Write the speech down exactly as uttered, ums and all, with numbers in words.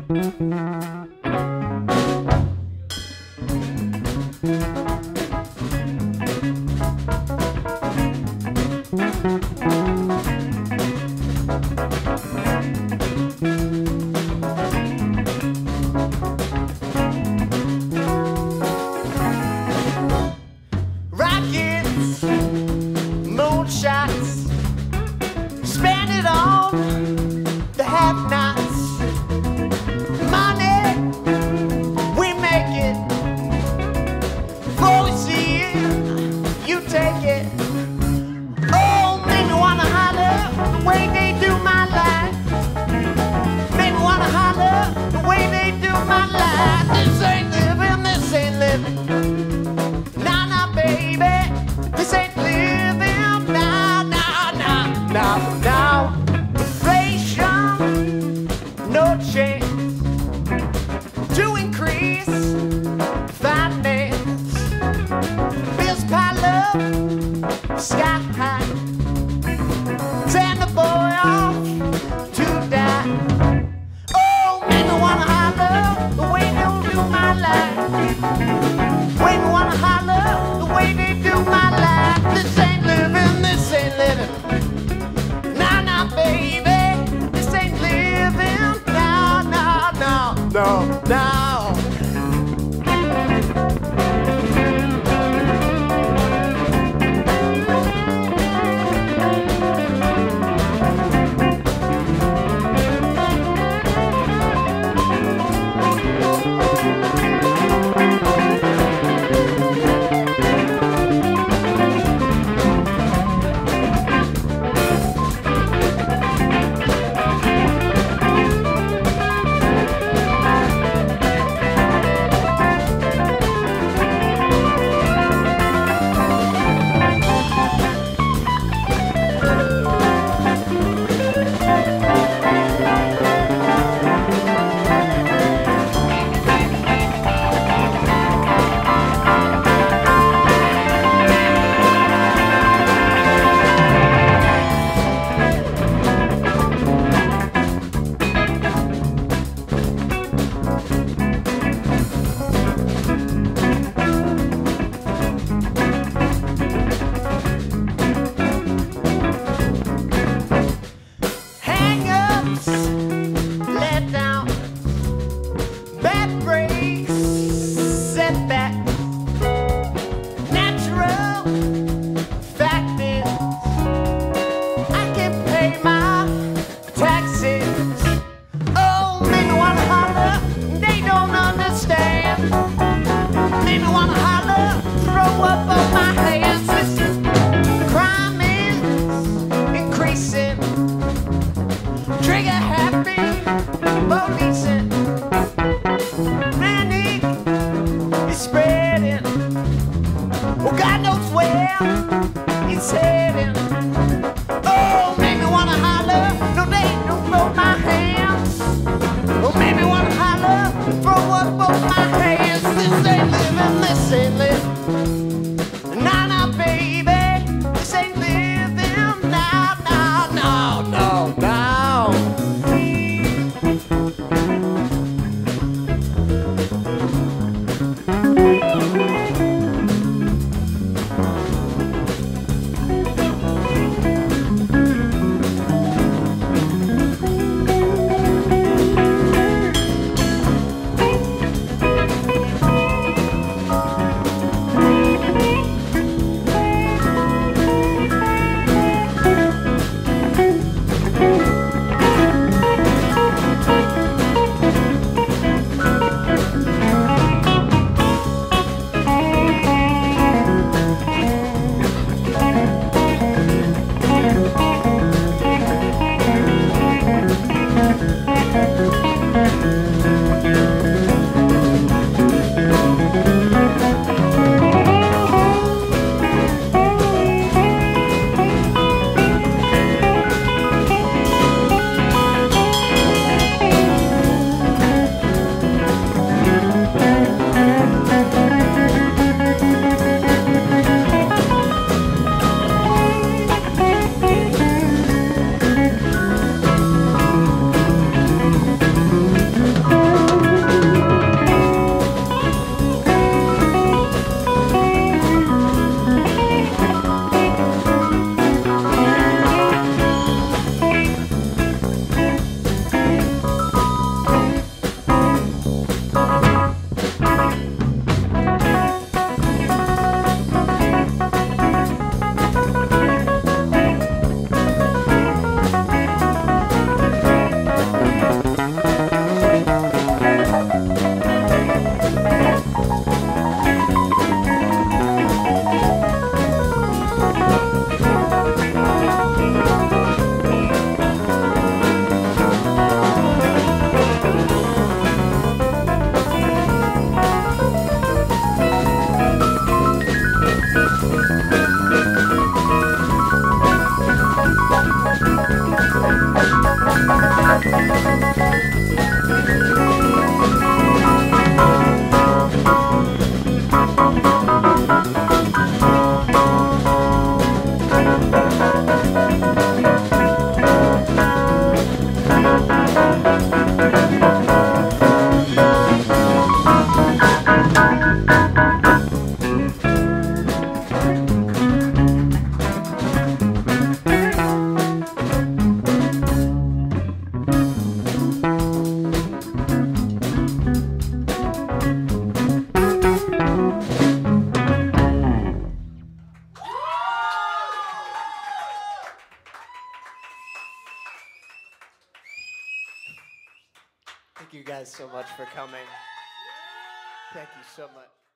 Rockets, moonshots, spend it on the have-nots. Money, we make it. Before we see it, you take it. Oh, make me wanna holler the way they do my life. Make me wanna holler the way they do my life. This ain't living, this ain't living. Nah, nah, baby, this ain't living. Nah, nah, nah, nah, nah. Inflation, no chance to increase finance. Bills pile up, sky high. Send the boy off to die. Oh, make me wanna holler the way they do my life. Make me wanna holler the way they do my life. This ain't living, this ain't living. Nah, nah, baby, this ain't living. Nah, nah, nah, no, no. It's heading. Oh, make me wanna holler. No, they don't throw my hands. Oh, make me wanna holler. Throw up both my hands. This ain't living, this ain't living. Nah, nah, baby. This ain't living. Nah, nah, no, no, no. Thank you guys so much for coming. Thank you so much.